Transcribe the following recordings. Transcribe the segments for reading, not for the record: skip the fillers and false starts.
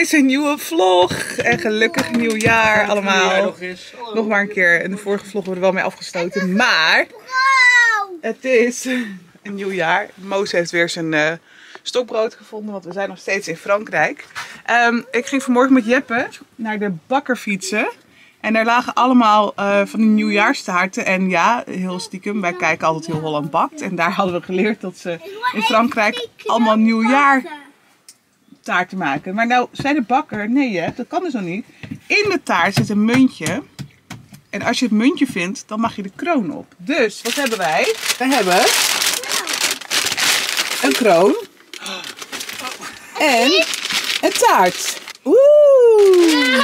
deze nieuwe vlog. En gelukkig nieuwjaar allemaal. Nog maar een keer. En de vorige vlog wordt er wel mee afgestoten. Maar het is een nieuw jaar. Moos heeft weer zijn stokbrood gevonden. Want we zijn nog steeds in Frankrijk. Ik ging vanmorgen met Jeppe naar de bakker fietsen. En daar lagen allemaal van die nieuwjaarstaarten. En ja, heel stiekem, wij kijken altijd heel Holland Bakt. En daar hadden we geleerd dat ze in Frankrijk allemaal nieuwjaartaarten maken. Maar nou zei de bakker, nee hè, dat kan dus nog niet. In de taart zit een muntje. En als je het muntje vindt, dan mag je de kroon op. Dus, wat hebben wij? We hebben een kroon. En een taart. Oeh!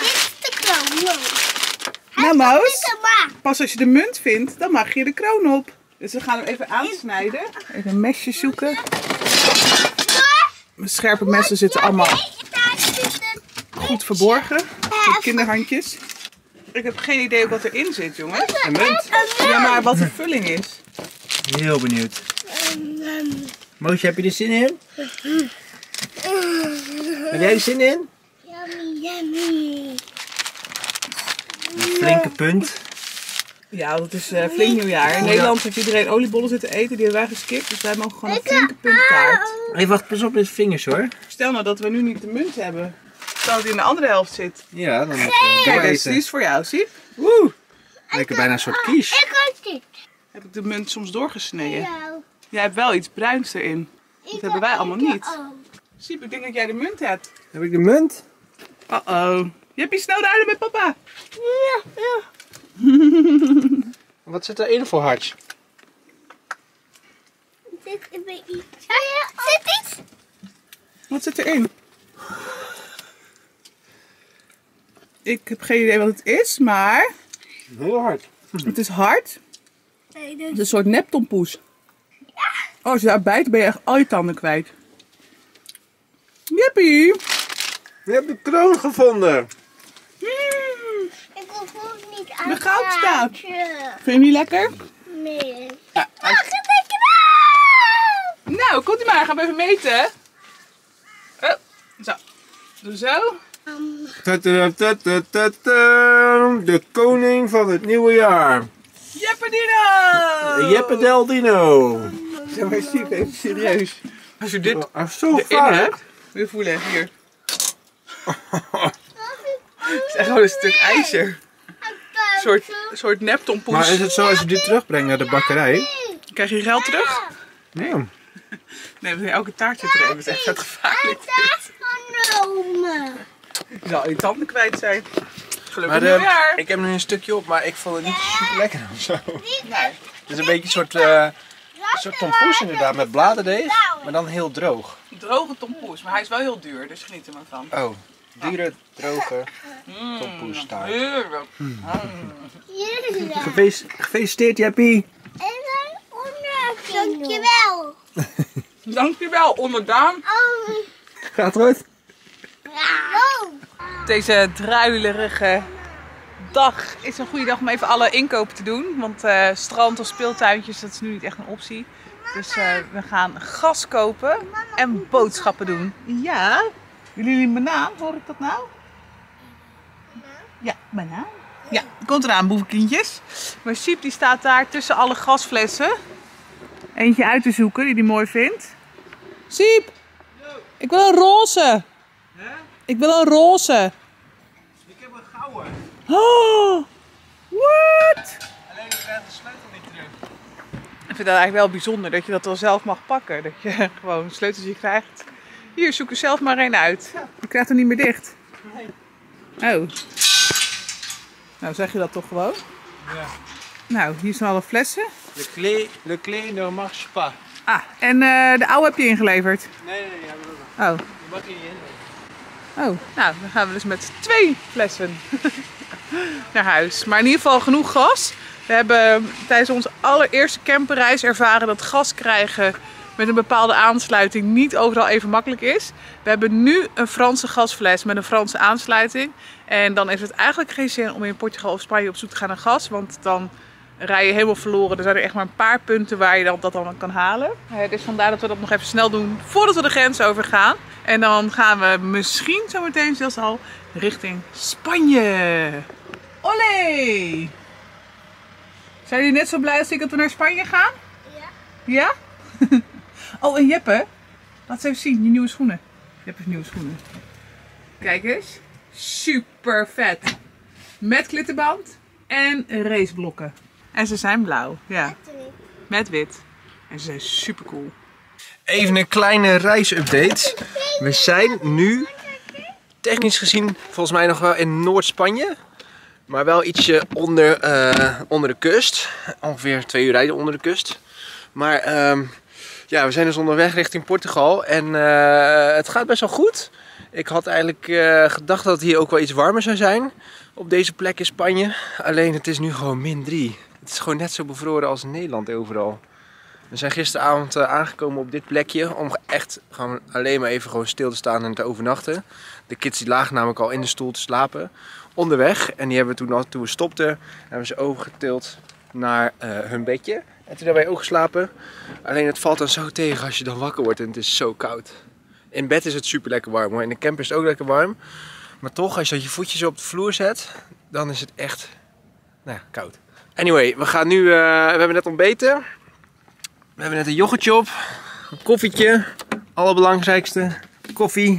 Nou Moos, pas als je de munt vindt, dan mag je de kroon op. Dus we gaan hem even aansnijden. Even een mesje zoeken. Mijn scherpe messen zitten allemaal goed verborgen. Voor kinderhandjes. Ik heb geen idee wat erin zit, jongens. Een munt. Ja, maar wat de vulling is. Heel benieuwd. Moosje, heb je er zin in? Heb jij er zin in? Yummy. Een flinke punt. Ja, dat is flink nieuwjaar. In Nederland heeft iedereen oliebollen zitten eten, die hebben wij geskipt. Dus wij mogen gewoon een flinke punt taart. Hey, wacht, pas op met je vingers hoor. Stel nou dat we nu niet de munt hebben. Terwijl het in de andere helft zit. Ja, dan moet je Kijk, eten. deze is voor jou, zie. Woe! Lekker bijna een soort quiche. Ik had dit. Heb ik de munt soms doorgesneden. Jij hebt wel iets bruins erin. Dat hebben wij allemaal niet. Siep, ik denk dat jij de munt hebt. Heb ik de munt? Uh-oh. Jeppie, snel naar huis met papa. Ja. Wat zit erin voor harts? Zit er iets? Zit iets? Wat zit erin? Ik heb geen idee wat het is, maar Heel hard. het is hard. Nee, Het is een soort neptompoes. Oh, als je daar bijt, ben je echt al je tanden kwijt. Jeppie! We hebben de kroon gevonden. ik hoef ook niet aan De goudstaaf. taartje. Vind je hem niet lekker? Nee. Ja. Nou, komt ie maar. Gaan we even meten. Oh, zo. Doe zo. De koning van het nieuwe jaar. Jeppe Dino! Jeppe Del Dino. Ja, maar Siep, even serieus. Als je dit Zo erin vaak. hebt, wil je voelen, hier. Het is echt gewoon een stuk ijzer. Een soort neptompoes. Maar is het zo als je dit terugbrengt naar de bakkerij? Krijg je geld terug? Ja. Nee, want elke taart zit erin. Dat is echt vet gevaarlijk. Taart genomen. Je zal je tanden kwijt zijn. Gelukkig Maar nieuwjaar. ik heb nu een stukje op, maar ik vond het niet super lekker of zo. Nee. Het is een beetje een soort tompoes inderdaad, met bladerdeeg, maar dan heel droog. Droge tompoes, maar hij is wel heel duur, dus geniet er maar van. Oh, dure, droge tompoestaart. Heerlijk. Gefeliciteerd Jeppie! En dan onder. Dankjewel. Dankjewel, onderdaan. Oh. Gaat goed? Oh. Deze druilerige dag is een goede dag om even alle inkopen te doen. Want strand of speeltuintjes, dat is nu niet echt een optie. Dus we gaan gas kopen en boodschappen doen. Ja? Willen jullie een banaan? Hoor ik dat nou? Ja, banaan. Ja, komt eraan, boevenkindjes. Maar Siep die staat daar tussen alle gasflessen. Eentje uit te zoeken die hij mooi vindt. Siep! Ik wil een roze. Ik wil een roze. Ik heb een gouden. Oh, what? Alleen ik krijg de sleutel niet terug. Ik vind dat eigenlijk wel bijzonder dat je dat wel zelf mag pakken. Dat je gewoon een sleuteltje krijgt. Hier, zoek er zelf maar één uit. Je krijgt hem niet meer dicht. Nee. Oh. Nou, zeg je dat toch gewoon? Ja. Nou, hier zijn alle flessen. Le clé ne marche pas. Ah, en de oude heb je ingeleverd. Nee, ja, maar Oh. je mag hier niet in. Oh, nou, dan gaan we dus met 2 flessen naar huis. Maar in ieder geval genoeg gas. We hebben tijdens onze allereerste camperreis ervaren dat gas krijgen met een bepaalde aansluiting niet overal even makkelijk is. We hebben nu een Franse gasfles met een Franse aansluiting. En dan heeft het eigenlijk geen zin om in Portugal of Spanje op zoek te gaan naar gas. Want dan rij je helemaal verloren. Er zijn er echt maar een paar punten waar je dat dan kan halen. Dus vandaar dat we dat nog even snel doen voordat we de grens over gaan. En dan gaan we misschien zometeen zelfs al richting Spanje. Olé! Zijn jullie net zo blij als ik dat we naar Spanje gaan? Ja. Ja? Oh, en Jeppe, laat eens even zien, je nieuwe schoenen. Jeppe's nieuwe schoenen. Kijk eens. Super vet. Met klittenband en raceblokken. En ze zijn blauw. Ja. Met wit. En ze zijn super cool. Even een kleine reisupdate. We zijn nu technisch gezien volgens mij nog wel in Noord-Spanje. Maar wel ietsje onder de kust. Ongeveer 2 uur rijden onder de kust. Maar ja, we zijn dus onderweg richting Portugal. En het gaat best wel goed. Ik had eigenlijk gedacht dat het hier ook wel iets warmer zou zijn. Op deze plek in Spanje. Alleen het is nu gewoon -3. Het is gewoon net zo bevroren als in Nederland overal. We zijn gisteravond aangekomen op dit plekje om echt gewoon alleen maar even gewoon stil te staan en te overnachten. De kids die lagen namelijk al in de stoel te slapen onderweg. En die hebben we toen we stopten, hebben ze overgetild naar hun bedje. En toen hebben wij ook geslapen. Alleen het valt dan zo tegen als je dan wakker wordt en het is zo koud. In bed is het super lekker warm hoor. In de camper is het ook lekker warm. Maar toch, als je je voetjes op de vloer zet, dan is het echt koud. Anyway, we gaan nu, we hebben net ontbeten. We hebben net een yoghurtje op, een koffietje, allerbelangrijkste, koffie.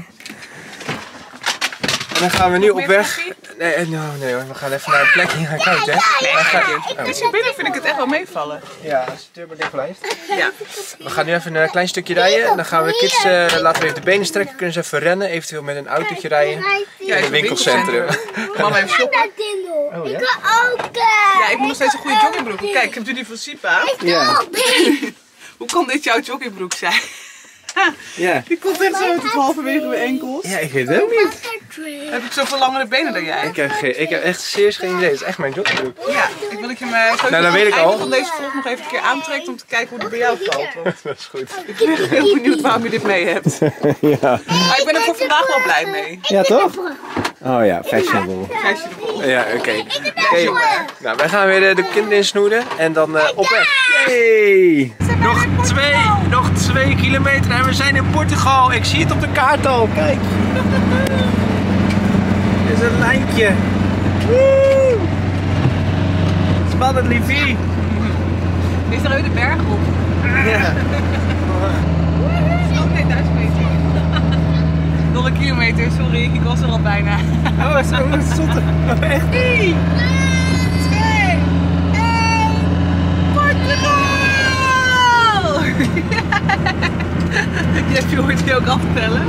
En dan gaan we nu op weg. Nee hoor, we gaan even naar een plekje. Hij koud hè? Binnen vind ik het echt wel meevallen. Ja, als de deur maar dicht blijft. Ja. We gaan nu even een klein stukje rijden. Dan gaan we de kids, laten we even de benen strekken. Kunnen ze even rennen, eventueel met een autootje rijden. Ja, in het winkelcentrum. Mama even shoppen. Oh, ja? Ik kan ook. Ja, ik moet nog steeds een goede joggingbroek. Kijk, ik heb nu die van Sipa. Ja. Hoe kon dit jouw joggingbroek zijn? Ja. Die komt echt zo tot halverwege mijn enkels. Ja, ik weet het ook niet. Heb ik zoveel langere benen dan jij? Ik heb echt serieus geen idee. Het is echt mijn joggingbroek. Ja, ik wil dat je me zo dan weet ik al. van deze vlog nog even een keer aantrekt om te kijken hoe het bij jou valt. Want Dat is goed. ik ben heel benieuwd waarom je dit mee hebt. Ja. Maar ik ben er voor vandaag wel blij mee. Ja, toch? Oh ja, fashionable. Fashionable. Ja, oké. Nou, wij gaan weer de kinderen insnoeren en dan op weg. Yay! Nog 2 kilometer en we zijn in Portugal. Ik zie het op de kaart al, kijk. Dit is een lijntje. Woe! Spannend, liefie. Is er ook de berg op? Ja. Oh nee, 1000 meter. Nog een kilometer, sorry, ik was er al bijna. Oh, zo, het stond er. Oh, echt? 3, 2, 1, Portugal! Je hoort je ook aftellen.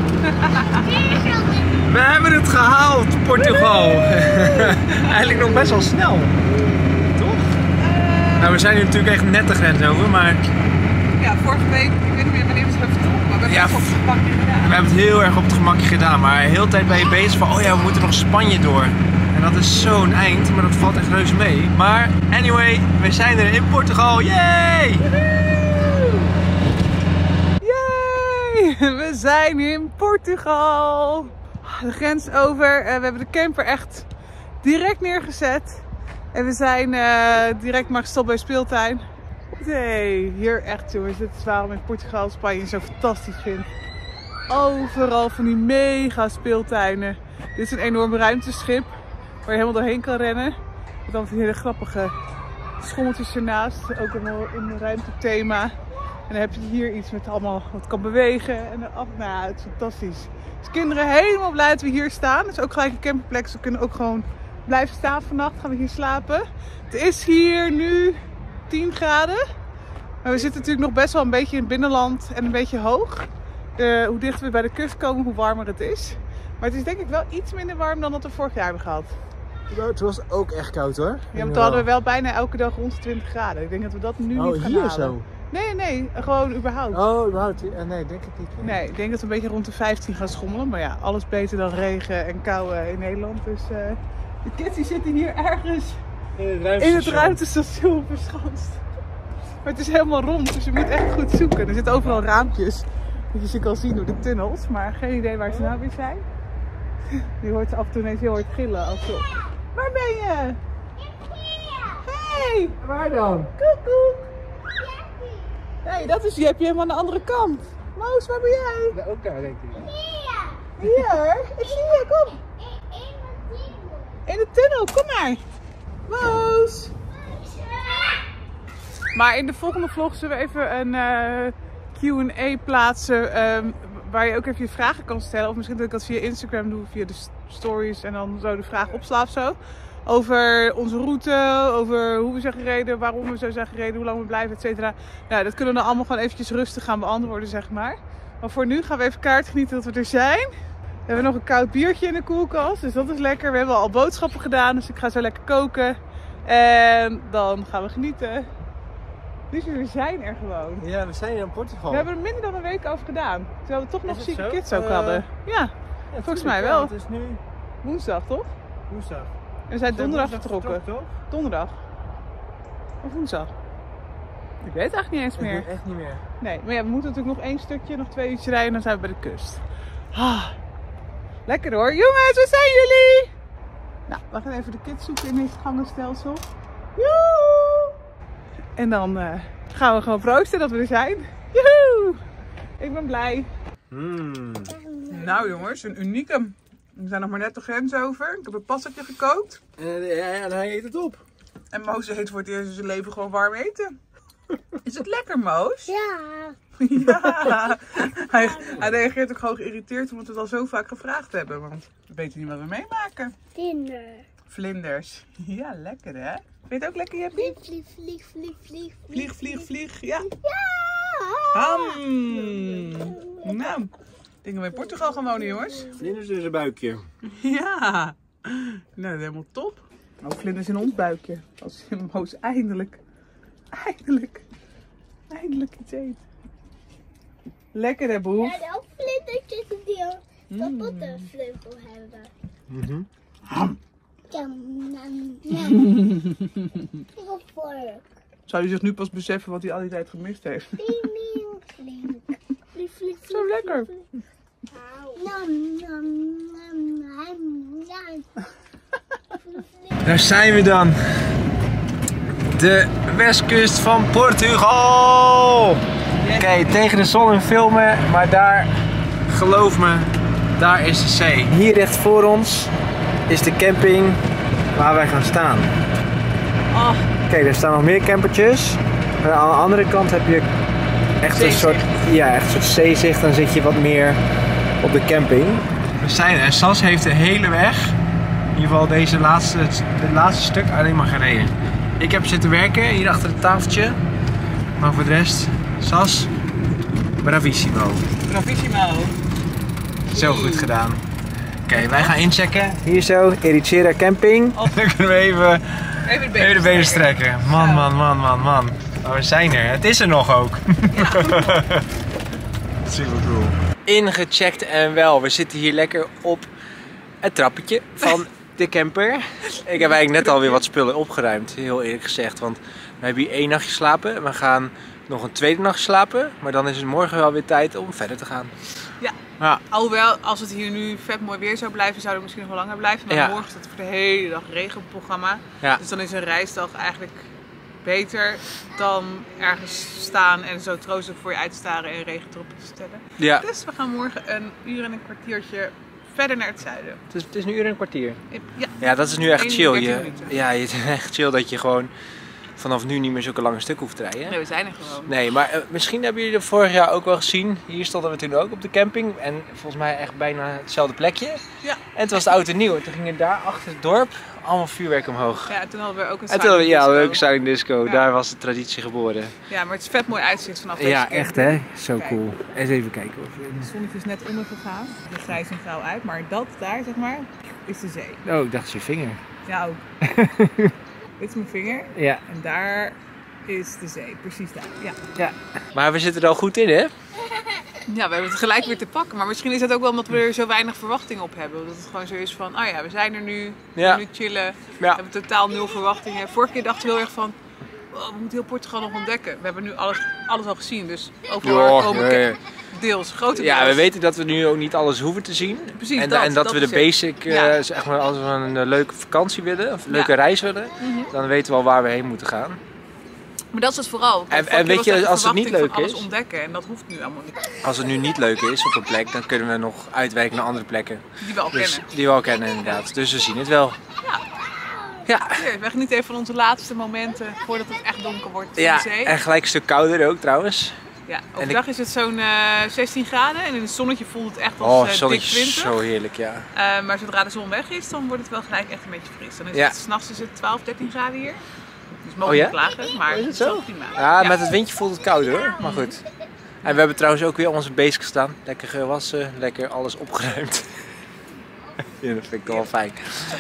We hebben het gehaald, Portugal. Eigenlijk nog best wel snel. Toch? Nou, we zijn nu natuurlijk echt net de grens over, maar... Ja, vorige week, ik weet niet meer wanneer we het hebben vertrokken, maar we hebben het op het gemakje gedaan. We hebben het heel erg op het gemakje gedaan, maar de hele tijd ben je bezig van, oh ja, we moeten nog Spanje door. En dat is zo'n eind, maar dat valt echt reuze mee. Maar, anyway, we zijn er in Portugal, yay! We zijn in Portugal. De grens over. We hebben de camper echt direct neergezet. En we zijn direct maar gestopt bij speeltuin. Nee, hier echt jongens. Dit is waarom ik Portugal en Spanje zo fantastisch vind. Overal van die mega speeltuinen. Dit is een enorm ruimteschip waar je helemaal doorheen kan rennen. Met dan hele grappige schommeltjes ernaast. Ook helemaal in een ruimtethema. En dan heb je hier iets met allemaal wat kan bewegen. En dan nou, het is fantastisch. Dus kinderen helemaal blij dat we hier staan. Het is ook gelijk een camperplek. Ze kunnen ook gewoon blijven staan vannacht. Gaan we hier slapen. Het is hier nu 10 graden. Maar we zitten natuurlijk nog best wel een beetje in het binnenland en een beetje hoog. Hoe dichter we bij de kust komen, hoe warmer het is. Maar het is denk ik wel iets minder warm dan dat we vorig jaar hebben gehad. Het was ook echt koud hoor. Ja, maar toen hadden we wel bijna elke dag rond de 20 graden. Ik denk dat we dat nu niet gaan halen. Oh, hier zo? Nee, gewoon überhaupt. Oh, überhaupt? Nee, denk ik niet. Nee, ik denk dat we een beetje rond de 15 gaan schommelen. Maar ja, alles beter dan regen en kou in Nederland. Dus de kids die zitten hier ergens in het ruimtestation verschanst. Maar het is helemaal rond, dus je moet echt goed zoeken. Er zitten overal raampjes, dat je ze kan zien door de tunnels. Maar geen idee waar ze nou weer zijn. Je hoort ze af en toe ineens heel hard gillen. Waar ben je? jij? Waar dan? Koekoek. Hé, dat is Jeppie helemaal aan de andere kant. Moos, waar ben jij? Ook daar, denk ik. Hier, ik zie je, kom. In de tunnel, kom maar. Moos. Maar in de volgende vlog zullen we even een Q&A plaatsen. Waar je ook even je vragen kan stellen. Of misschien dat ik dat via Instagram doe, via de stories. En dan zo de vraag opsla of zo. Over onze route, over hoe we zijn gereden, waarom we zo zijn gereden, hoe lang we blijven, et cetera. Nou, dat kunnen we dan allemaal gewoon eventjes rustig gaan beantwoorden, zeg maar. Maar voor nu gaan we even kaart genieten dat we er zijn. We hebben nog een koud biertje in de koelkast, dus dat is lekker. We hebben al boodschappen gedaan, dus ik ga zo lekker koken. En dan gaan we genieten. Dus we zijn er gewoon. Ja, we zijn in Portugal. We hebben er minder dan een week over gedaan. Terwijl we toch nog zieke zo? kids ook hadden. Ja, volgens mij wel. Het is nu Woensdag, toch? woensdag. We zijn donderdag vertrokken. Toch? Donderdag. Of woensdag? Ik weet het eigenlijk niet eens Ik meer. weet echt niet meer. Nee, maar ja, we moeten natuurlijk nog 1 stukje, nog 2 uurtjes rijden en dan zijn we bij de kust. Ah, lekker hoor. Jongens, waar zijn jullie? Nou, we gaan even de kids zoeken in dit gangenstelsel. Joehoe! En dan gaan we gewoon proosten dat we er zijn. Joehoe! Ik ben blij. Nou jongens, een unieke. We zijn nog maar net de grens over. Ik heb een passetje gekookt. En hij eet het op. En Moos eet voor het eerst in zijn leven gewoon warm eten. Is het lekker, Moos? Ja. Ja. Hij reageert ook gewoon geïrriteerd omdat we het al zo vaak gevraagd hebben. Want we weten niet wat we meemaken. Dinner. Vlinders. Ja, lekker hè? Vind je het ook lekker, Jeppie? Vlieg, vlieg, vlieg, vlieg, Vlieg, vlieg, vlieg. Ja. Ja. Nou, ik denk dat we in Portugal gaan wonen, jongens. Vlinders in zijn buikje. Ja. Nou, helemaal top. Oh, vlinders in ons buikje. Als Moos eindelijk iets eet. Lekker hè, boef? Ja, ook vlindertjes die een vleugel hebben. Jam, jam, jam. Ik wil vork. Zou je zich nu pas beseffen wat hij al die tijd gemist heeft? Flink, flink. Vlieg, vlieg, Zo lekker. Nam, nam, nam, nam, nam. Daar zijn we dan. De westkust van Portugal. Kijk, tegen de zon en filmen, maar daar, geloof me, daar is de zee. Hier recht voor ons is de camping waar wij gaan staan. Oh, Kijk, er staan nog meer campertjes. En aan de andere kant heb je echt een soort, echt een soort zeezicht. Dan zit je wat meer op de camping. We zijn er. Sas heeft de hele weg, in ieder geval deze de laatste stuk, alleen maar gereden. Ik heb zitten werken hier achter het tafeltje. Maar voor de rest, Sas, bravissimo. bravissimo. Zo goed gedaan. Oké, wij gaan inchecken. Hier zo, Ericeira Camping. Dan kunnen we even de benen strekken. Man. Maar we zijn er. Het is er nog ook. Ja. Super cool. Ingecheckt en wel. We zitten hier lekker op het trappetje van de camper. Ik heb eigenlijk net alweer wat spullen opgeruimd, heel eerlijk gezegd. Want we hebben hier 1 nachtje slapen. We gaan nog een tweede nachtje slapen. Maar dan is het morgen wel weer tijd om verder te gaan. Ja. Alhoewel, als het hier nu vet mooi weer zou blijven, zou het misschien nog wel langer blijven. Maar morgen staat voor de hele dag regenprogramma. Ja. Dus dan is een reisdag eigenlijk beter dan ergens staan en zo troostig voor je uit te staren en regendruppels te stellen. Ja. Dus we gaan morgen 1 uur en een kwartiertje verder naar het zuiden. Het is 1 uur en een kwartier. Ja, Ja, dat is nu echt chill. 31 minuten. Het is echt chill dat je gewoon vanaf nu niet meer zulke lange stukken hoeft te rijden. Nee, we zijn er gewoon. Nee, maar misschien hebben jullie er vorig jaar ook wel gezien. Hier stonden we toen ook op de camping. En volgens mij echt bijna hetzelfde plekje. Ja. En het was de oud en nieuw. En toen gingen daar achter het dorp allemaal vuurwerk omhoog. Ja, toen hadden we ook een En toen hadden we silent ook disco. silent disco. Ja. Daar was de traditie geboren. Ja, maar het is vet mooi uitzicht vanaf deze Ja, camping. echt hè? Zo Kijk. cool. Eens even kijken. Het zonnetje is net ondergegaan. De grijs en grauw uit. Maar dat daar, zeg maar, is de zee. Oh, ik dacht je vinger. Ja, ook. Dit is mijn vinger. Ja. En daar is de zee. Precies daar. Ja. Maar we zitten er al goed in hè? Ja, we hebben het gelijk weer te pakken. Maar misschien is dat ook wel omdat we er zo weinig verwachting op hebben. Dat het gewoon zo is van, oh ja, we zijn er nu. We Ja. gaan nu chillen. We hebben totaal 0 verwachtingen. Vorige keer dachten we heel erg van, we moeten heel Portugal nog ontdekken. We hebben nu alles al gezien, dus overal komen deels, grote deels. Ja, we weten dat we nu ook niet alles hoeven te zien. Precies, en dat we de basic, zeg maar, als we een leuke vakantie willen, of een leuke reis willen, dan weten we al waar we heen moeten gaan. Maar dat is het vooral. En weet je, als het niet leuk is, alles ontdekken en dat hoeft nu allemaal niet. Als het nu niet leuk is op een plek, dan kunnen we nog uitwijken naar andere plekken. Die we al kennen. Die we al kennen, inderdaad. Dus we zien het wel. Ja. We genieten even van onze laatste momenten voordat het echt donker wordt in de zee. En gelijk een stuk kouder ook trouwens. Ja, overdag is het zo'n 16 graden en in het zonnetje voelt het echt als dik 20. Zo heerlijk, ja. Maar zodra de zon weg is, dan wordt het wel gelijk echt een beetje fris. Dan is het, 's nachts is het 12, 13 graden hier. Dus mogen we niet klagen, maar het is zo prima. Ja, met het windje voelt het kouder hoor, maar goed. En we hebben trouwens ook weer onze basics gestaan. Lekker gewassen, lekker alles opgeruimd. Ja, dat vind ik toch wel fijn.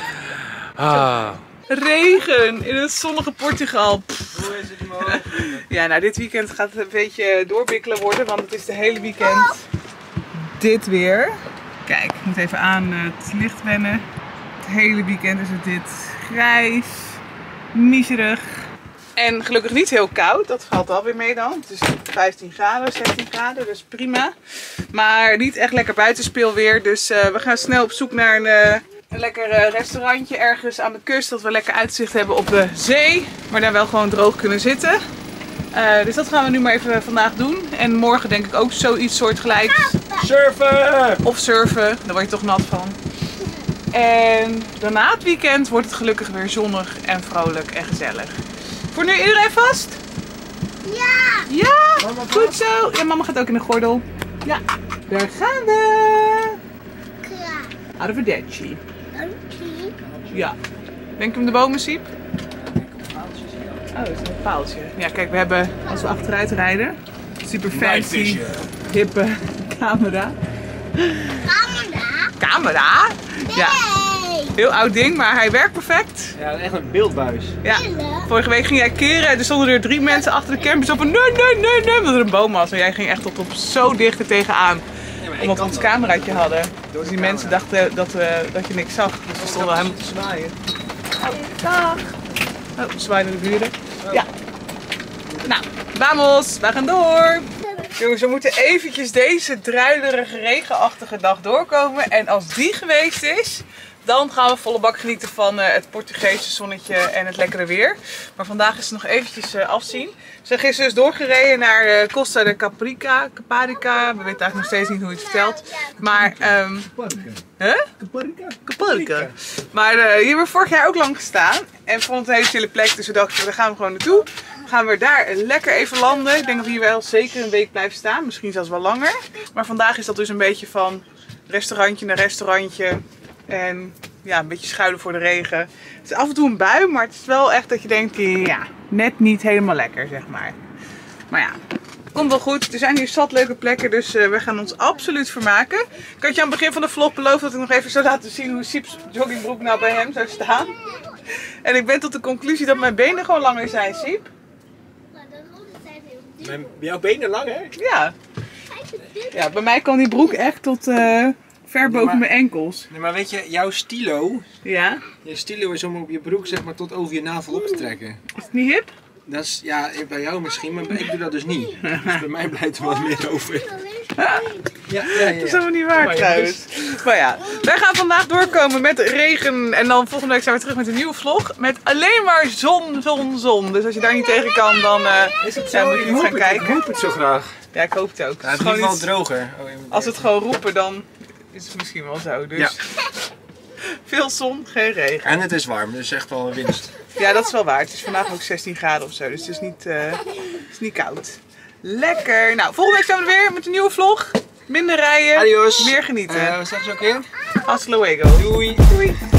Regen in het zonnige Portugal. Hoe is het mogelijk? Ja, nou dit weekend gaat het een beetje doorbikkelen worden, want het is de hele weekend dit weer. Kijk, ik moet even aan het licht wennen. Het hele weekend is het dit grijs, miserig. En gelukkig niet heel koud, dat valt alweer mee dan. Het is 15 graden, 16 graden, dus prima. Maar niet echt lekker buitenspeelweer, dus we gaan snel op zoek naar een lekker restaurantje ergens aan de kust. Dat we lekker uitzicht hebben op de zee, maar daar wel gewoon droog kunnen zitten. Dus dat gaan we nu maar even vandaag doen. En morgen denk ik ook zoiets soortgelijks. Surfen! Of surfen, daar word je toch nat van. En daarna het weekend wordt het gelukkig weer zonnig en vrolijk en gezellig. Voor nu iedereen vast? Ja! Ja! Mama goed zo! Ja, mama gaat ook in de gordel. Ja, daar gaan we! Klaar. Arrivederci. Oké. Ja. Denk je om de bomen, Siep? Oh, dat is een paaltje. Ja, kijk, we hebben, als we achteruit rijden, super fancy, hippe camera. Camera? Camera? Ja. Nee! Heel oud ding, maar hij werkt perfect. Ja, echt een beeldbuis. Ja. Vorige week ging jij keren, er stonden er 3 mensen achter de camper. Zo van nee, omdat er een boom was. En jij ging echt tot op zo dicht er tegenaan. Omdat we ons cameraatje hadden. Dus die mensen dachten dat je niks zag. Dus we stonden helemaal te zwaaien. Oh, dag! Oh, zwaaien de buren. Ja. Nou, vamos! We gaan door! Jongens, we moeten eventjes deze druilerige, regenachtige dag doorkomen. En als die geweest is, dan gaan we volle bak genieten van het Portugese zonnetje en het lekkere weer. Maar vandaag is het nog eventjes afzien. We zijn gisteren dus doorgereden naar Costa de Caparica. We weten eigenlijk nog steeds niet hoe je het vertelt. Maar, Caparica. Maar hier hebben we vorig jaar ook lang gestaan. En vond het een hele chille plek, dus we dachten, daar gaan we gewoon naartoe. Gaan we daar lekker even landen. Ik denk dat we hier wel zeker een week blijven staan. Misschien zelfs wel langer. Maar vandaag is dat dus een beetje van restaurantje naar restaurantje. En ja, een beetje schuilen voor de regen. Het is af en toe een bui, maar het is wel echt dat je denkt, ja, net niet helemaal lekker, zeg maar. Maar ja, komt wel goed. Er zijn hier zat leuke plekken, dus we gaan ons absoluut vermaken. Ik had je aan het begin van de vlog beloofd dat ik nog even zou laten zien hoe Siep's joggingbroek nou bij hem zou staan. En ik ben tot de conclusie dat mijn benen gewoon langer zijn, Siep. Jouw benen lang, hè? Ja. Ja, bij mij kan die broek echt tot ver boven mijn enkels. Nee, maar weet je, jouw stilo, Ja? je stilo is om op je broek zeg maar tot over je navel op te trekken. Is het niet hip? Dat is, ja, bij jou misschien, maar ik doe dat dus niet. Dus bij mij blijft er wat meer over. Ja. Dat is helemaal niet waar trouwens. Maar ja, wij gaan vandaag doorkomen met regen. En dan volgende week zijn we terug met een nieuwe vlog. Met alleen maar zon. Dus als je daar niet tegen kan, dan Is het zo? Moet je niet gaan kijken. Ik hoop het zo graag. Ja, ik hoop het ook. Ja, het is in ieder geval droger. Als we het gewoon roepen, dan is het misschien wel zo. Dus Ja. Veel zon, geen regen. En het is warm, dus echt wel een winst. Ja, dat is wel waar. Het is vandaag ook 16 graden of zo. Dus het is niet koud. Lekker. Nou, volgende week zijn we er weer met een nieuwe vlog. Minder rijden, Adios. meer genieten. Wat staat er zo ook in? Hasta luego. Doei. Doei.